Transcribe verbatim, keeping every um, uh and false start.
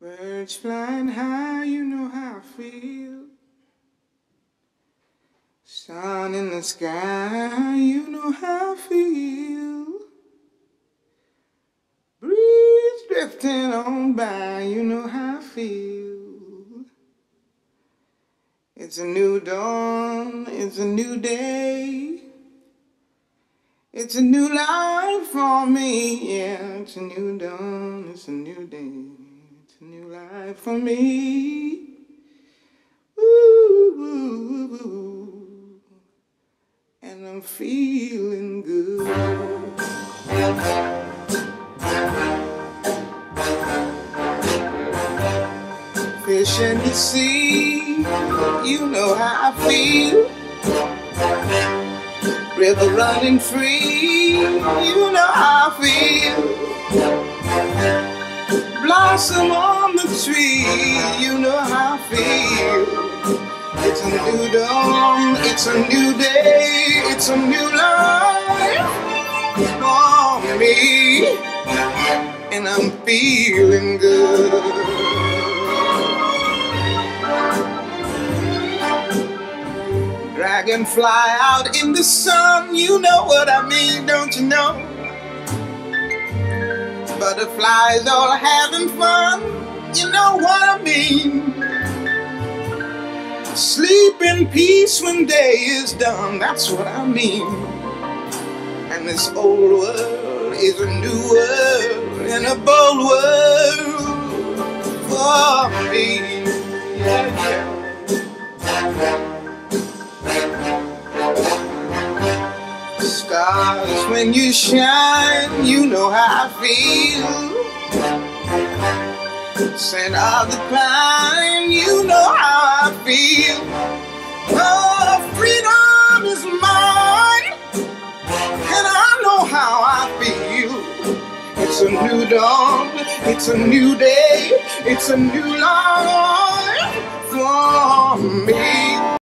Birds flying high, you know how I feel. Sun in the sky, you know how I feel. Breeze drifting on by, you know how I feel. It's a new dawn, it's a new day. It's a new life for me, yeah. It's a new dawn, it's a new day. It's a new life for me. Ooh, ooh, ooh. And I'm feeling good. Fish in the sea, you know how I feel. River running free, you know how I feel. Blossom on the tree, you know how I feel. It's a new dawn, it's a new day, it's a new life for me, and I'm feeling good. Dragonfly out in the sun, you know what I mean, don't you know? Butterflies all having fun, you know what I mean. Sleep in peace when day is done, that's what I mean. And this old world is a new world and a bold world for me. Yeah, yeah. Stars, when you shine, you know how I feel. Scent of the pine, you know how I feel. Oh, freedom is mine, and I know how I feel. It's a new dawn, it's a new day, it's a new life for me.